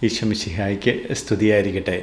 ഈശോമിശിഹായ്ക്ക് സ്തുതിയായിരിക്കട്ടെ.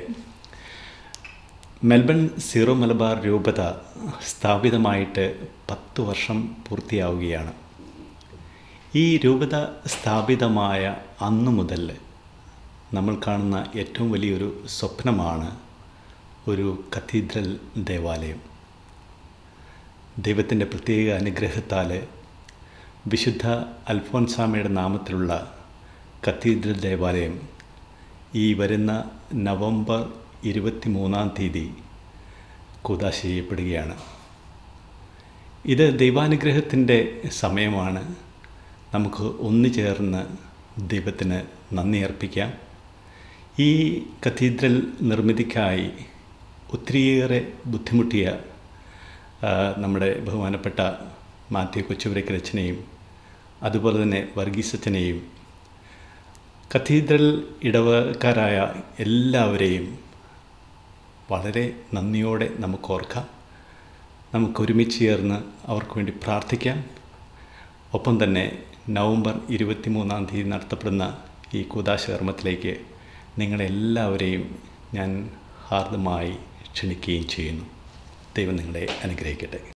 Melbourne zero Malabar രൂപത സ്ഥാപിതമായിട്ട് 10 വർഷം പൂർത്തിയാവുകയാണ്. ഈ രൂപത സ്ഥാപിതമായ അന്നു മുതൽ നമ്മൾ കാണുന്ന ഏറ്റവും വലിയൊരു സ്വപ്നമാണ് ഒരു കത്തീഡ്രൽ ദേവാലയം. ദൈവത്തിൻ്റെ പ്രത്യേക അനുഗ്രഹത്താൽ വിശുദ്ധ അൽഫോൻസാമയുടെ നാമത്തിലുള്ള കത്തീഡ്രൽ ദേവാലയം ഈ വരുന്ന നവംബർ 23-ാം തീയതി കൂദാശ ചെയ്യപ്പെടുകയാണ്. ഇത് ദൈവാനുഗ്രഹത്തിൻ്റെ സമയമാണ്. നമുക്ക് ഒന്നുചേർന്ന് ദൈവത്തിന് നന്ദി അർപ്പിക്കാം. ഈ കത്തീഡ്രൽ നിർമ്മിതിക്കായി ഒത്തിരിയേറെ ബുദ്ധിമുട്ടിയ നമ്മുടെ ബഹുമാനപ്പെട്ട മാത്യു കൊച്ചുപുരയ്ക്കലച്ചനെയും അതുപോലെ തന്നെ വർഗീസച്ചനെയും കത്തീഡ്രൽ ഇടവക്കാരായ എല്ലാവരെയും വളരെ നന്ദിയോടെ നമുക്ക് ഓർക്കാം. നമുക്കൊരുമിച്ച് ചേർന്ന് അവർക്ക് വേണ്ടി പ്രാർത്ഥിക്കാം. ഒപ്പം തന്നെ നവംബർ 23-ാം തീയതി നടത്തപ്പെടുന്ന ഈ കൂദാശ കർമ്മത്തിലേക്ക് നിങ്ങളെല്ലാവരെയും ഞാൻ ഹാർദമായി ക്ഷണിക്കുകയും ചെയ്യുന്നു. ദൈവം നിങ്ങളെ അനുഗ്രഹിക്കട്ടെ.